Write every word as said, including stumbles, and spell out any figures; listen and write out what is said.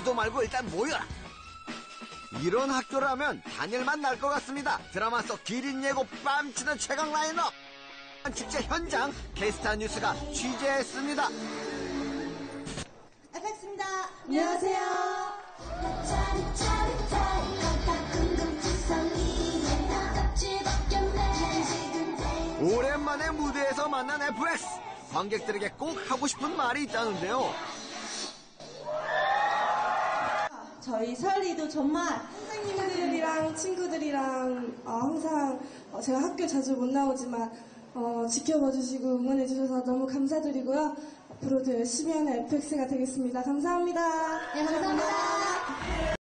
보지도 말고 일단 모여라. 이런 학교라면 단일만 날 것 같습니다. 드라마 속 기린 예고 뺨치는 최강 라인업. 축제 현장 게스트 뉴스가 취재했습니다. 에프엑스입니다. 안녕하세요. 오랜만에 무대에서 만난 에프엑스. 관객들에게 꼭 하고 싶은 말이 있다는데요. 저희 설리도 정말 선생님들이랑 친구들이랑 어, 항상 어, 제가 학교 자주 못 나오지만 어, 지켜봐 주시고 응원해 주셔서 너무 감사드리고요. 앞으로도 열심히 하는 에프엑스가 되겠습니다. 감사합니다. 네, 감사합니다.